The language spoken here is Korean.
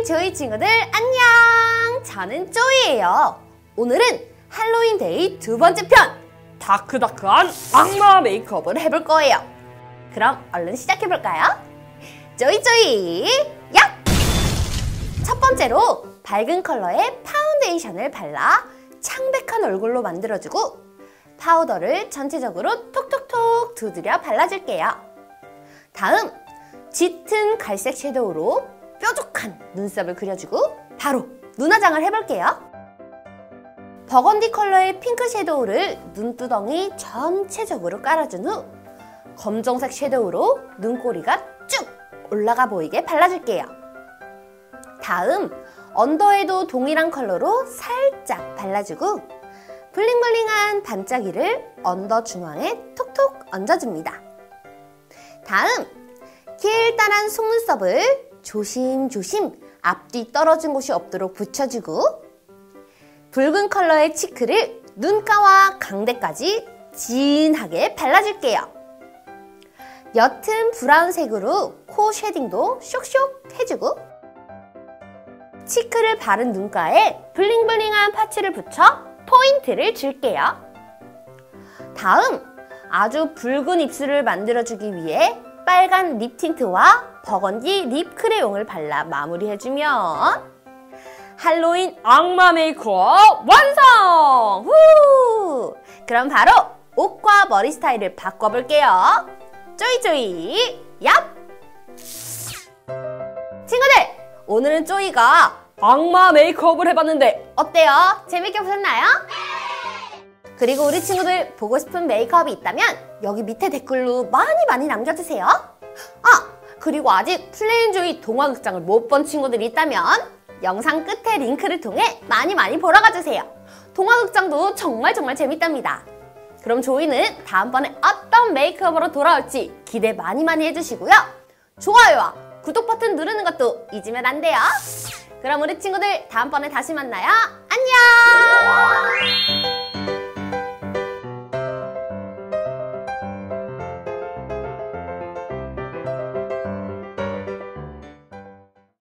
조이 친구들 안녕! 저는 조이예요. 오늘은 할로윈 데이 두 번째 편! 다크다크한 악마 메이크업을 해볼 거예요. 그럼 얼른 시작해볼까요? 조이 야! 첫 번째로 밝은 컬러의 파운데이션을 발라 창백한 얼굴로 만들어주고 파우더를 전체적으로 톡톡톡 두드려 발라줄게요. 다음 짙은 갈색 섀도우로 뾰족한 눈썹을 그려주고 바로 눈화장을 해볼게요. 버건디 컬러의 핑크 섀도우를 눈두덩이 전체적으로 깔아준 후 검정색 섀도우로 눈꼬리가 쭉 올라가 보이게 발라줄게요. 다음 언더에도 동일한 컬러로 살짝 발라주고 블링블링한 반짝이를 언더 중앙에 톡톡 얹어줍니다. 다음 길다란 속눈썹을 조심조심 앞뒤 떨어진 곳이 없도록 붙여주고 붉은 컬러의 치크를 눈가와 강대까지 진하게 발라줄게요. 옅은 브라운색으로 코 쉐딩도 쇽쇽 해주고 치크를 바른 눈가에 블링블링한 파츠를 붙여 포인트를 줄게요. 다음 아주 붉은 입술을 만들어주기 위해 빨간 립 틴트와 버건디 립 크레용을 발라 마무리해주면 할로윈 악마 메이크업 완성! 후! 그럼 바로 옷과 머리 스타일을 바꿔볼게요. 쪼이쪼이 얍! 친구들! 오늘은 쪼이가 악마 메이크업을 해봤는데 어때요? 재밌게 보셨나요? 그리고 우리 친구들 보고 싶은 메이크업이 있다면 여기 밑에 댓글로 많이 남겨주세요. 그리고 아직 플레인조이 동화극장을 못 본 친구들이 있다면 영상 끝에 링크를 통해 많이 보러 가주세요. 동화극장도 정말 재밌답니다. 그럼 조이는 다음번에 어떤 메이크업으로 돌아올지 기대 많이 해주시고요. 좋아요와 구독 버튼 누르는 것도 잊으면 안 돼요. 그럼 우리 친구들 다음번에 다시 만나요. 안녕!